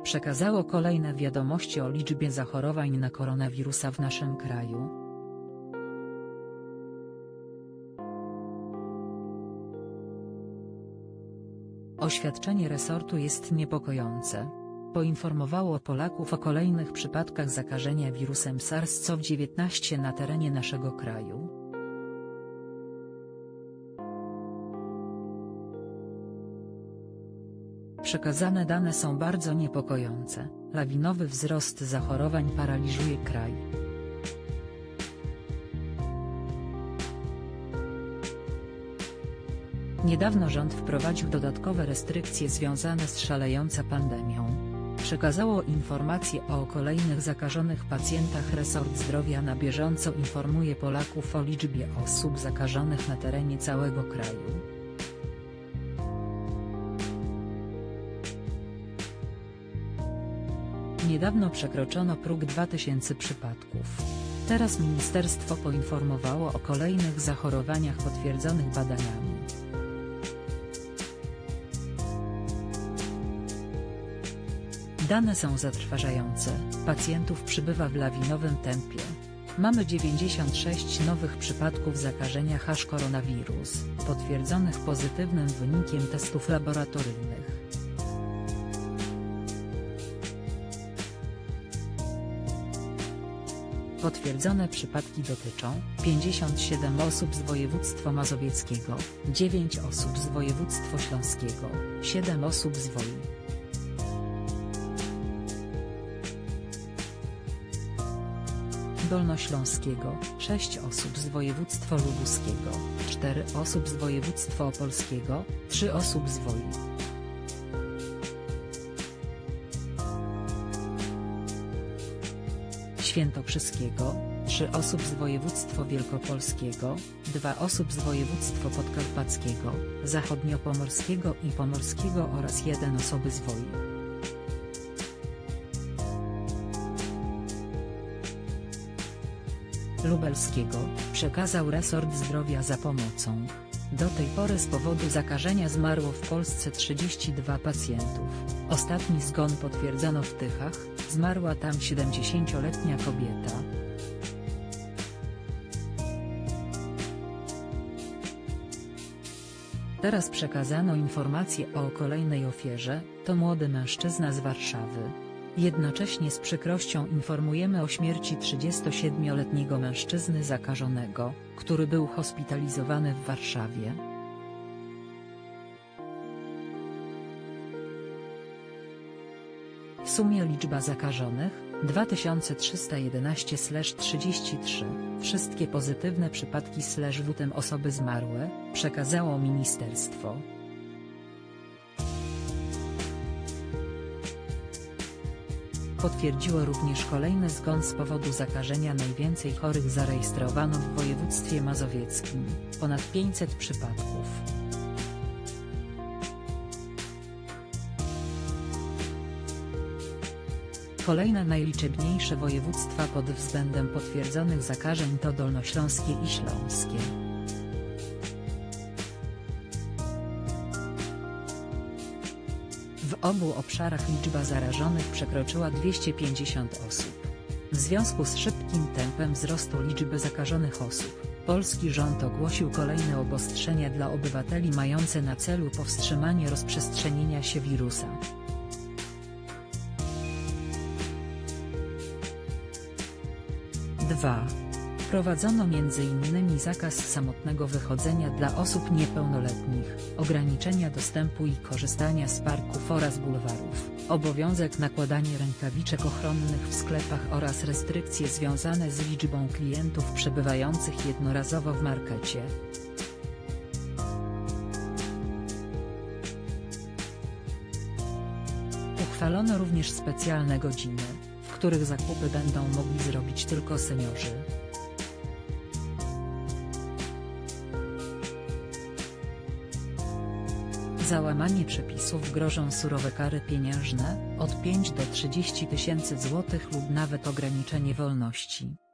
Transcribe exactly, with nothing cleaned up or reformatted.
przekazało kolejne wiadomości o liczbie zachorowań na koronawirusa w naszym kraju. Oświadczenie resortu jest niepokojące. Poinformowało Polaków o kolejnych przypadkach zakażenia wirusem SARS-CoV dziewiętnaście na terenie naszego kraju. Przekazane dane są bardzo niepokojące. Lawinowy wzrost zachorowań paraliżuje kraj. Niedawno rząd wprowadził dodatkowe restrykcje związane z szalejącą pandemią. Przekazało informacje o kolejnych zakażonych pacjentach. Resort Zdrowia na bieżąco informuje Polaków o liczbie osób zakażonych na terenie całego kraju. Niedawno przekroczono próg dwa tysiące przypadków. Teraz ministerstwo poinformowało o kolejnych zachorowaniach potwierdzonych badaniami. Dane są zatrważające, pacjentów przybywa w lawinowym tempie. Mamy dziewięćdziesiąt sześć nowych przypadków zakażenia H I V koronawirus, potwierdzonych pozytywnym wynikiem testów laboratoryjnych. Potwierdzone przypadki dotyczą pięćdziesiąt siedem osób z województwa mazowieckiego, dziewięć osób z województwa śląskiego, siedem osób z Woli. Dolnośląskiego, sześć osób z województwa lubuskiego, cztery osób z województwa opolskiego, trzy osób z Woli. Świętokrzyskiego, trzy osób z województwa wielkopolskiego, dwie osób z województwa podkarpackiego, zachodniopomorskiego i pomorskiego oraz jedna osoba z Woli. Lubelskiego, przekazał resort zdrowia za pomocą. Do tej pory z powodu zakażenia zmarło w Polsce trzydzieści dwa pacjentów. Ostatni zgon potwierdzono w Tychach, zmarła tam siedemdziesięcioletnia kobieta. Teraz przekazano informację o kolejnej ofierze, to młody mężczyzna z Warszawy. Jednocześnie z przykrością informujemy o śmierci trzydziestosiedmioletniego mężczyzny zakażonego, który był hospitalizowany w Warszawie. W sumie liczba zakażonych dwa tysiące trzysta jedenaście trzydzieści trzy, wszystkie pozytywne przypadki w tym osoby zmarłe, przekazało ministerstwo. Potwierdziło również kolejny zgon z powodu zakażenia. Najwięcej chorych zarejestrowano w województwie mazowieckim, ponad pięćset przypadków. Kolejne najliczebniejsze województwa pod względem potwierdzonych zakażeń to dolnośląskie i śląskie. W obu obszarach liczba zarażonych przekroczyła dwieście pięćdziesiąt osób. W związku z szybkim tempem wzrostu liczby zakażonych osób, polski rząd ogłosił kolejne obostrzenia dla obywateli mające na celu powstrzymanie rozprzestrzenienia się wirusa. dwa. Wprowadzono między innymi zakaz samotnego wychodzenia dla osób niepełnoletnich, ograniczenia dostępu i korzystania z parków oraz bulwarów, obowiązek nakładania rękawiczek ochronnych w sklepach oraz restrykcje związane z liczbą klientów przebywających jednorazowo w markecie. Uchwalono również specjalne godziny, w których zakupy będą mogli zrobić tylko seniorzy. Za łamanie przepisów grożą surowe kary pieniężne, od pięciu do trzydziestu tysięcy złotych lub nawet ograniczenie wolności.